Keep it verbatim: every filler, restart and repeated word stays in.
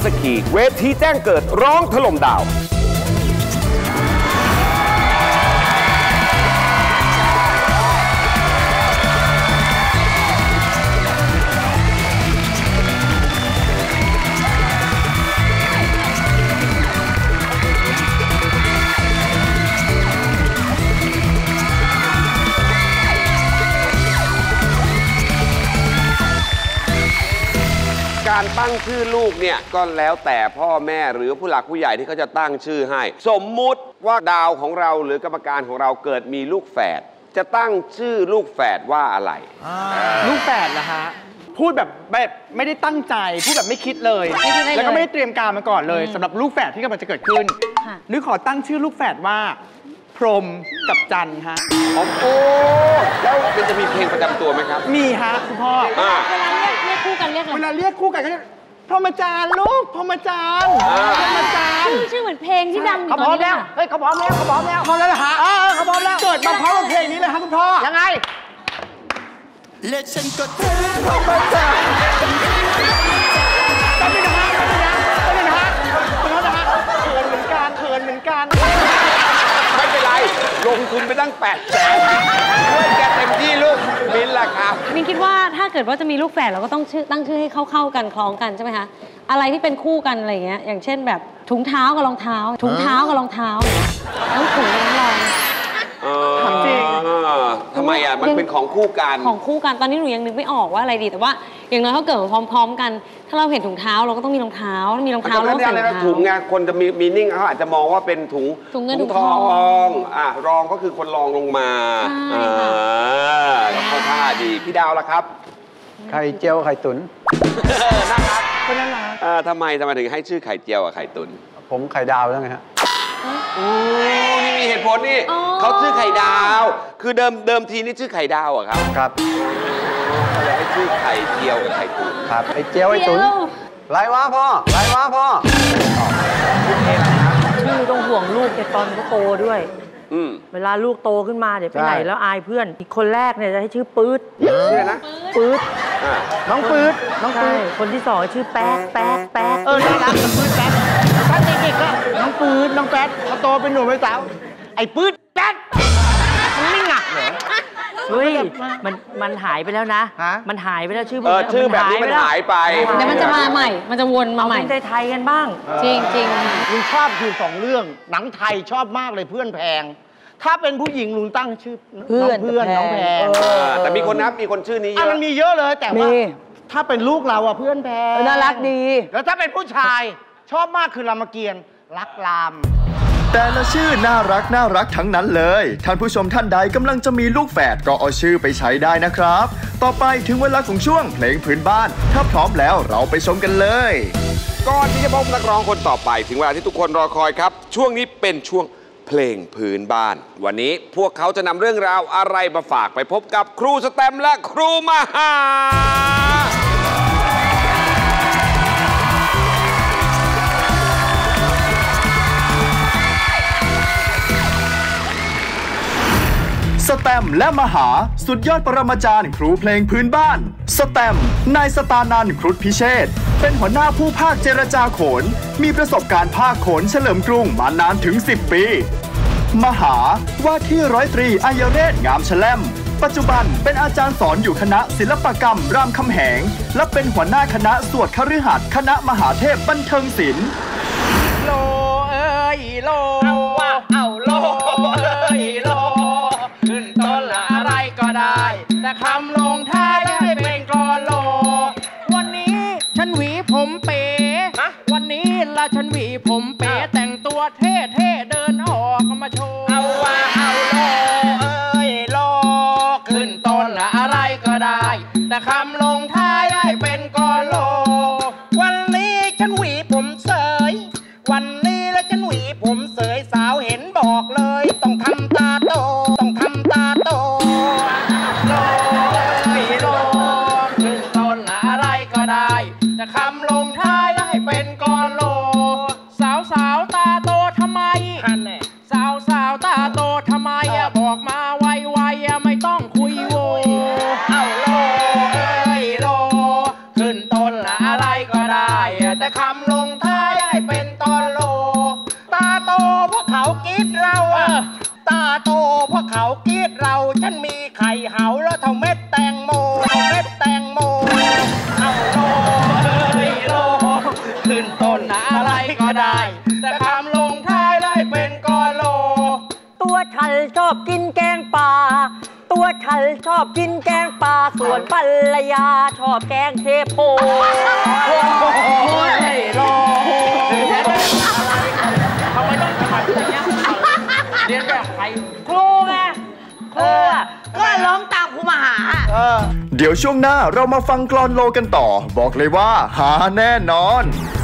สคีเวทีแจ้งเกิดร้องถล่มดาวการตั้งชื่อลูกเนี่ยก็แล้วแต่พ่อแม่หรือผู้หลักผู้ใหญ่ที่เขาจะตั้งชื่อให้สมมุติว่าดาวของเราหรือกรรมการของเราเกิดมีลูกแฝดจะตั้งชื่อลูกแฝดว่าอะไรลูกแฝดเหรอฮะพูดแบบแบบไม่ได้ตั้งใจพูดแบบไม่คิดเลยแล้วก็ไม่ได้เตรียมการมาก่อนเลยสำหรับลูกแฝดที่กำลังจะเกิดขึ้นนึกขอตั้งชื่อลูกแฝดว่าพรหมกับจันทร์ฮะโอ้โหแล้วมันจะมีเพลงประจำตัวไหมครับมีฮะคุณพ่อเวลาเรียกเรียกคู่กันเรียกอะไรเวลาเรียกคู่กันก็เรียกพรหมจารย์ลูกพรหมจารย์พรหมจารย์ชื่อเหมือนเพลงที่ดังอยู่ตอนนี้เขาพร้อมแล้วเฮ้ยเขาพร้อมแล้วเขาพร้อมแล้วพร้อมแล้วเหรอฮะเขาพร้อมแล้วเกิดมาพร้อมกับเพลงนี้เลยฮะคุณพ่อยังไงและฉันก็เธอพรหมจารย์ตั้งนะฮะตั้งนะตั้งนะฮะตั้งนะฮะเขินเหมือนกันเขินเหมือนกันไม่เป็นไรลงทุนไปตั้งแปดแสนช่วยแกเต็มที่ลูกมิ้นล่ะครับมิ้นคิดว่าถ้าเกิดว่าจะมีลูกแฝดเราก็ต้องชื่อตั้งชื่อให้เข้าๆกันคล้องกันใช่ไหมคะอะไรที่เป็นคู่กันอะไรอย่างเงี้ยอย่างเช่นแบบถุงเท้ากับรองเท้าถุงเท้ากับรองเท้าต้องถุงน้ำรองถามจริงทำไมอ่ะมันเป็นของคู่กันของคู่กันตอนนี้หนูยังนึกไม่ออกว่าอะไรดีแต่ว่าอย่างน้อยเขาเกิดมาพร้อมๆกันถ้าเราเห็นถุงเท้าเราก็ต้องมีรองเท้ามีรองเท้าแล้วใส่รองเท้าถุงไงคนจะมีมีนิ่งเขาอาจจะมองว่าเป็นถุงถุงเงินถุงทองอ่ะรองก็คือคนรองลงมาใช่ค่ะแล้วก็ท่าดีพี่ดาวล่ะครับไข่เจียวไข่ตุ๋นน่ารักคนน่ารักทำไมทำไมถึงให้ชื่อไข่เจียวกับไข่ตุ๋นผมไข่ดาวแล้วไงฮะโอ้นี่มีเหตุผลนี่เขาชื่อไข่ดาวคือเดิมเดิมทีนี่ชื่อไข่ดาวอะครับครับก็เลยให้ชื่อไข่เจียวกับไข่ตุ๋นครับไข่เจียวไข่ตุ๋นไรวะพ่อไรวะพ่อชื่อต้องห่วงลูกแต่ตอนเขาโตด้วยเวลาลูกโตขึ้นมาเดี๋ยวไปไหนแล้วอายเพื่อนอีกคนแรกเนี่ยจะให้ชื่อปื๊ดชื่อนะปื๊ดน้องปื๊ดน้องปื๊ดคนที่สองชื่อแป๊กแป๊กแป๊กเออน่ารักปื๊ดแป๊กถ้าเด็กๆก็น้องปื๊ดน้องแป๊กเขาโตเป็นหนุ่มเป็นสาวไอ้ปื๊ดแป๊กมันไม่หนักเหรอเฮ้ยมันมันหายไปแล้วนะมันหายไปแล้วชื่อเออชื่อแบบนี้มันหายไปเดี๋ยวมันจะมาใหม่มันจะวนมาใหม่เป็นไทยกันบ้างจริงจริงลุงชอบอยู่สองเรื่องหนังไทยชอบมากเลยเพื่อนแพงถ้าเป็นผู้หญิงลุงตั้งชื่อเพื่อนเพื่อนน้องแพงแต่มีคนนับมีคนชื่อนี้เยอะมันมีเยอะเลยแต่ว่าถ้าเป็นลูกเราอะเพื่อนแพงน่ารักดีแล้วถ้าเป็นผู้ชายชอบมากคือรามเกียรติ์รักรามแต่ละชื่อน่ารักน่ารักทั้งนั้นเลยท่านผู้ชมท่านใดกำลังจะมีลูกแฝดก็เอาชื่อไปใช้ได้นะครับต่อไปถึงเวลาของช่วงเพลงพื้นบ้านถ้าพร้อมแล้วเราไปชมกันเลยก่อนที่จะพบนักร้องคนต่อไปถึงเวลาที่ทุกคนรอคอยครับช่วงนี้เป็นช่วงเพลงพื้นบ้านวันนี้พวกเขาจะนำเรื่องราวอะไรมาฝากไปพบกับครูสแตมและครูมหาสแตมและมหาสุดยอดปรมาจารย์ครูเพลงพื้นบ้านสแตมนายสตานันท์ครุฑพิเชษฐ์เป็นหัวหน้าผู้ภาคเจรจาโขนมีประสบการณ์ภาคโขนเฉลิมกรุงมานานถึงสิบปีมหาว่าที่ร้อยตรีอัยเรศงามแชล่มปัจจุบันเป็นอาจารย์สอนอยู่คณะศิลปกรรมรามคำแหงและเป็นหัวหน้าคณะสวดคฤหัสถ์คณะมหาเทพบันเทิงศิลป์โลเอ้ยโลเอาว่าเอาโลเอ้ยโลขึ้นต้นละอะไรก็ได้แต่คำลงท้ายได้เป็นกลอนโลวันนี้ฉันหวีผมเป๋วันนี้ละฉันหวีผมเป๋แต่งตัวเท่เท่เดินออกมาโชว์เอาว่าเอาโลเอ้ยโลขึ้นต้นละอะไรก็ได้แต่คำลงท้ายได้เป็นกลอนโลวันนี้ฉันหวีผมเสยวันนี้แล้วฉันหวีผมเสยสาวเห็นบอกเลยต้องทำตาโตต้องทำตาโตโลไม่โลขึ้นต้นอะไรก็ได้แต่คำลงท้ายได้เป็นกลอนโลสาวสาวตาโตทำไมสาวสาวตาโตทำไมบอกมาไวไวไม่ต้องคุยโวเอาโลเอ้ยโลขึ้นต้นอะไรก็ได้แต่คำลงฉันชอบกินแกงปลาตัวฉันชอบกินแกงปลาส่วนภรรยาชอบแกงเทโพโอ้ยรอทำไมต้องทำอย่างนี้เรียนแบบใครครูไงครูก็ร้องตามครูมาหาเดี๋ยวช่วงหน้าเรามาฟังกลอนโลกันต่อบอกเลยว่าหาแน่นอน